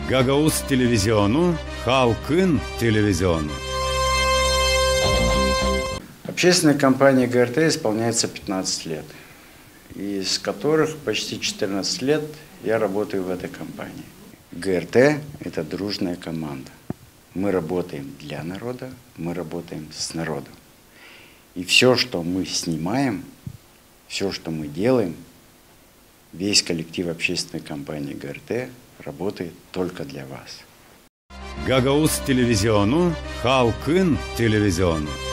Гагауз телевизиону, Халкын телевизиону. Общественной компании ГРТ исполняется 15 лет, из которых почти 14 лет я работаю в этой компании. ГРТ – это дружная команда. Мы работаем для народа, мы работаем с народом. И все, что мы снимаем, все, что мы делаем, весь коллектив общественной компании ГРТ работает только для вас. Гагауз телевизиону, Халкын телевизиону.